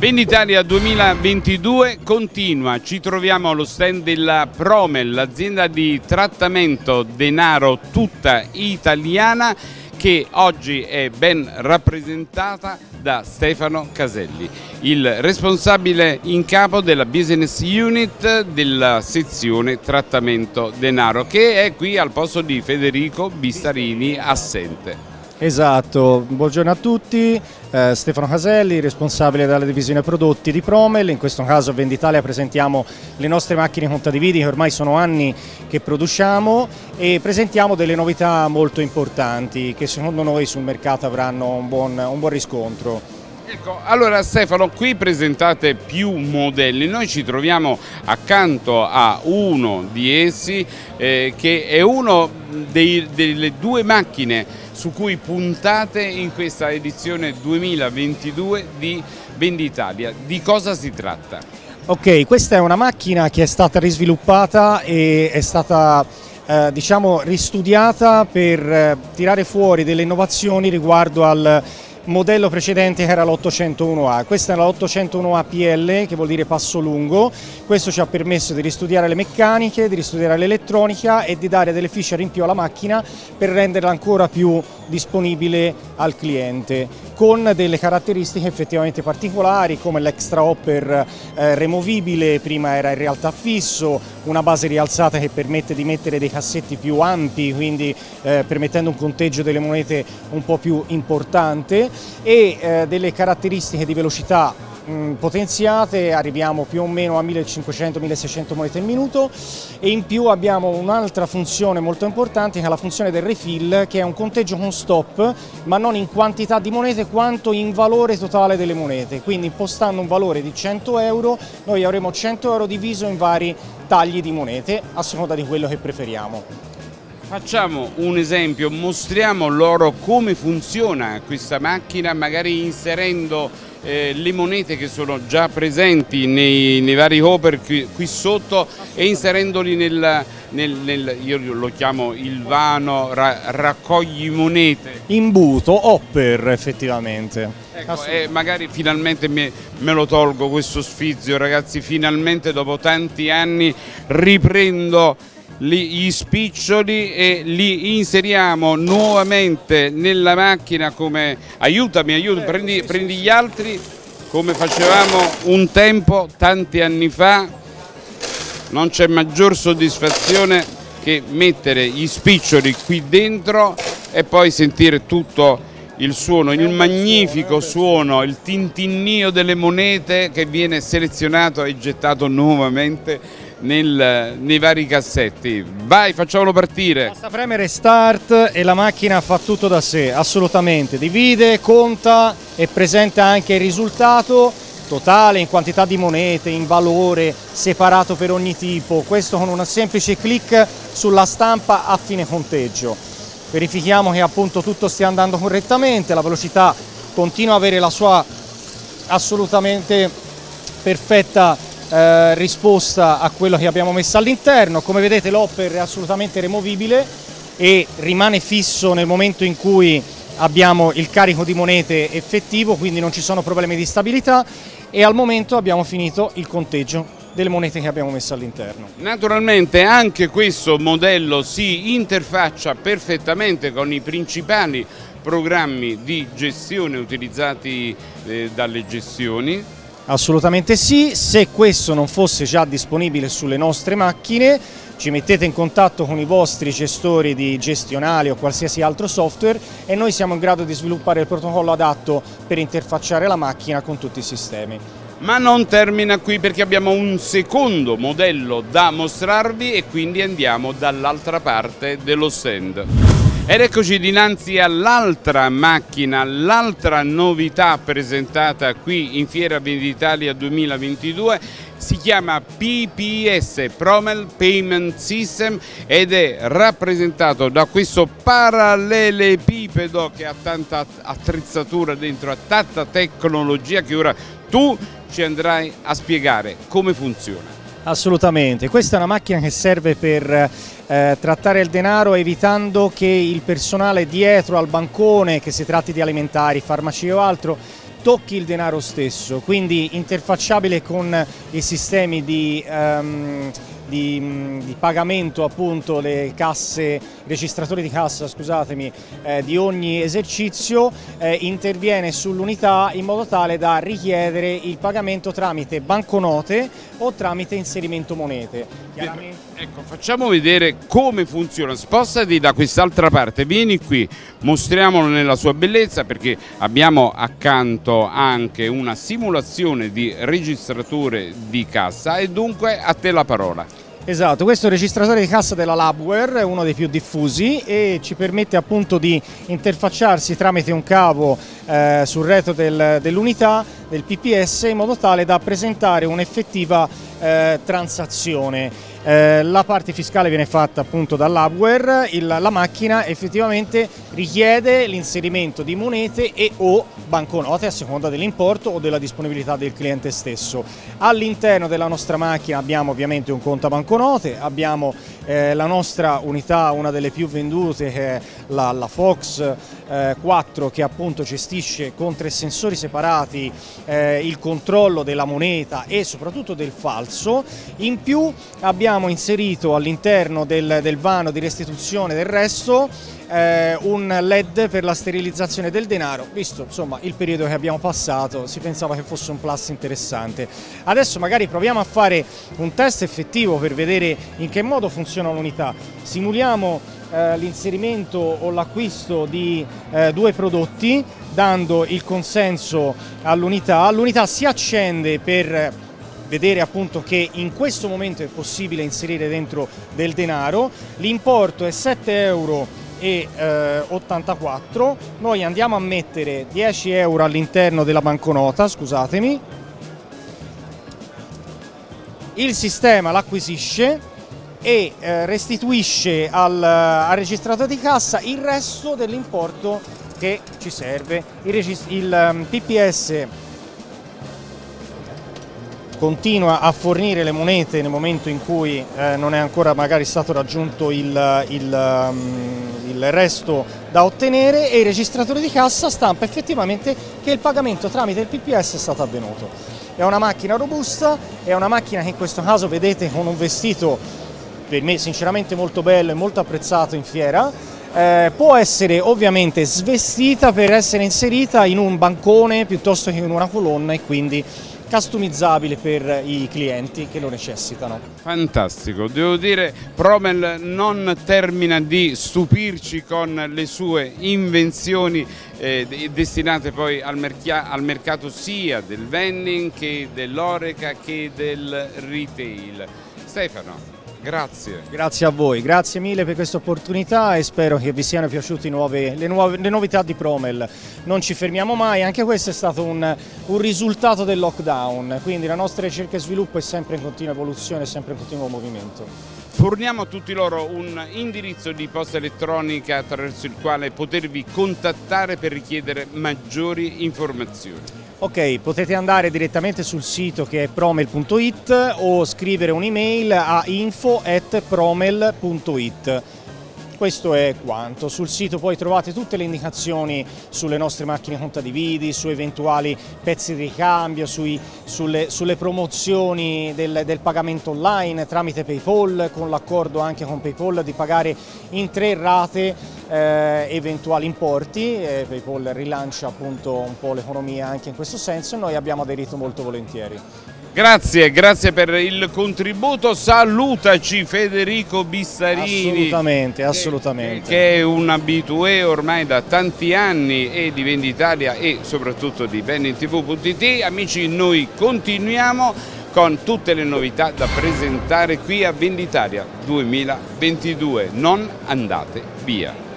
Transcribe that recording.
Venditalia 2022 continua, ci troviamo allo stand della Promel, l'azienda di trattamento denaro tutta italiana che oggi è ben rappresentata da Stefano Caselli, il responsabile in capo della business unit della sezione trattamento denaro, che è qui al posto di Federico Bistarini assente. Esatto, buongiorno a tutti, Stefano Caselli, responsabile della divisione prodotti di Promel. In questo caso a Venditalia presentiamo le nostre macchine contadividi che ormai sono anni che produciamo e presentiamo delle novità molto importanti che secondo noi sul mercato avranno un buon riscontro. Ecco, allora Stefano, qui presentate più modelli, noi ci troviamo accanto a uno di essi che è uno delle due macchine su cui puntate in questa edizione 2022 di Venditalia. Di cosa si tratta? Ok, questa è una macchina che è stata risviluppata e è stata diciamo ristudiata per tirare fuori delle innovazioni riguardo al modello precedente che era l'801A. Questa è la 801A PL, che vuol dire passo lungo. Questo ci ha permesso di ristudiare le meccaniche, di ristudiare l'elettronica e di dare delle feature in più alla macchina per renderla ancora più disponibile al cliente, con delle caratteristiche effettivamente particolari come l'extra hopper removibile, prima era in realtà fisso, una base rialzata che permette di mettere dei cassetti più ampi, quindi permettendo un conteggio delle monete un po' più importante, e delle caratteristiche di velocità potenziate, arriviamo più o meno a 1500-1600 monete al minuto, e in più abbiamo un'altra funzione molto importante che è la funzione del refill, che è un conteggio con stop ma non in quantità di monete quanto in valore totale delle monete, quindi impostando un valore di 100 euro noi avremo 100 euro diviso in vari tagli di monete a seconda di quello che preferiamo. Facciamo un esempio, mostriamo loro come funziona questa macchina, magari inserendo le monete che sono già presenti nei vari hopper qui sotto e inserendoli io lo chiamo il vano raccogli monete. Imbuto, hopper effettivamente. Ecco, magari finalmente me lo tolgo questo sfizio, ragazzi, finalmente dopo tanti anni riprendo gli spiccioli e li inseriamo nuovamente nella macchina come aiutami, prendi gli altri, come facevamo un tempo, tanti anni fa. Non c'è maggior soddisfazione che mettere gli spiccioli qui dentro e poi sentire tutto il suono, il magnifico suono, il tintinnio delle monete che viene selezionato e gettato nuovamente nei vari cassetti. Vai, facciamolo partire. Basta premere start e la macchina fa tutto da sé, assolutamente. Divide, conta e presenta anche il risultato totale in quantità di monete, in valore, separato per ogni tipo. Questo con un semplice clic sulla stampa a fine conteggio. Verifichiamo che appunto tutto stia andando correttamente, la velocità continua ad avere la sua assolutamente perfetta risposta a quello che abbiamo messo all'interno. Come vedete l'hopper è assolutamente removibile e rimane fisso nel momento in cui abbiamo il carico di monete effettivo, quindi non ci sono problemi di stabilità, e al momento abbiamo finito il conteggio delle monete che abbiamo messo all'interno. Naturalmente anche questo modello si interfaccia perfettamente con i principali programmi di gestione utilizzati dalle gestioni. Assolutamente sì, se questo non fosse già disponibile sulle nostre macchine ci mettete in contatto con i vostri gestori di gestionali o qualsiasi altro software e noi siamo in grado di sviluppare il protocollo adatto per interfacciare la macchina con tutti i sistemi. Ma non termina qui, perché abbiamo un secondo modello da mostrarvi e quindi andiamo dall'altra parte dello stand. Ed eccoci dinanzi all'altra macchina, l'altra novità presentata qui in Fiera Venditalia 2022, si chiama PPS, Promel Payment System, ed è rappresentato da questo parallelepipedo che ha tanta attrezzatura dentro, ha tanta tecnologia che ora tu ci andrai a spiegare come funziona. Assolutamente, questa è una macchina che serve per trattare il denaro evitando che il personale dietro al bancone, che si tratti di alimentari, farmaci o altro, tocchi il denaro stesso, quindi interfacciabile con i sistemi di pagamento, appunto le casse, registratori di cassa, scusatemi, di ogni esercizio, interviene sull'unità in modo tale da richiedere il pagamento tramite banconote o tramite inserimento monete. Ecco, facciamo vedere come funziona. Spostati da quest'altra parte, vieni qui, mostriamolo nella sua bellezza, perché abbiamo accanto anche una simulazione di registratore di cassa e dunque a te la parola. Esatto, questo è il registratore di cassa della Labware, è uno dei più diffusi e ci permette appunto di interfacciarsi tramite un cavo sul retro dell'unità del PPS in modo tale da presentare un'effettiva transazione. La parte fiscale viene fatta appunto dall'Hardware, la macchina effettivamente richiede l'inserimento di monete e o banconote a seconda dell'importo o della disponibilità del cliente stesso. All'interno della nostra macchina abbiamo ovviamente un contabanconote, abbiamo la nostra unità, una delle più vendute, che è la Fox 4, che appunto gestisce con 3 sensori separati il controllo della moneta e soprattutto del falso. In più abbiamo inserito all'interno del vano di restituzione del resto un LED per la sterilizzazione del denaro. Visto insomma il periodo che abbiamo passato, si pensava che fosse un plus interessante. Adesso magari proviamo a fare un test effettivo per vedere in che modo funziona l'unità. Simuliamo l'inserimento o l'acquisto di 2 prodotti, dando il consenso all'unità. L'unità si accende per vedere appunto che in questo momento è possibile inserire dentro del denaro. L'importo è 7,84 €. Noi andiamo a mettere 10 € all'interno della banconota, scusatemi. Il sistema l'acquisisce e restituisce al registratore di cassa il resto dell'importo che ci serve. Il PPS continua a fornire le monete nel momento in cui non è ancora magari stato raggiunto il resto da ottenere, e il registratore di cassa stampa effettivamente che il pagamento tramite il PPS è stato avvenuto. È una macchina robusta, è una macchina che in questo caso vedete con un vestito per me sinceramente molto bello e molto apprezzato in fiera. Può essere ovviamente svestita per essere inserita in un bancone piuttosto che in una colonna e quindi customizzabile per i clienti che lo necessitano. Fantastico, devo dire Promel non termina di stupirci con le sue invenzioni destinate poi al mercato sia del vending che dell'Horeca che del retail. Stefano, grazie. Grazie a voi, grazie mille per questa opportunità e spero che vi siano piaciute le novità di Promel. Non ci fermiamo mai, anche questo è stato un risultato del lockdown, quindi la nostra ricerca e sviluppo è sempre in continua evoluzione, sempre in continuo movimento. Forniamo a tutti loro un indirizzo di posta elettronica attraverso il quale potervi contattare per richiedere maggiori informazioni. Ok, potete andare direttamente sul sito che è promel.it o scrivere un'email a info@promel.it. Questo è quanto. Sul sito poi trovate tutte le indicazioni sulle nostre macchine contadividi, su eventuali pezzi di ricambio, sulle promozioni del pagamento online tramite PayPal, con l'accordo anche con PayPal di pagare in 3 rate eventuali importi. PayPal rilancia appunto un po' l'economia anche in questo senso e noi abbiamo aderito molto volentieri. Grazie, grazie per il contributo, salutaci Federico Bissarini. Assolutamente. Che è un abitué ormai da tanti anni e di Venditalia e soprattutto di vendingtv.it. Amici, noi continuiamo con tutte le novità da presentare qui a Venditalia 2022, non andate via.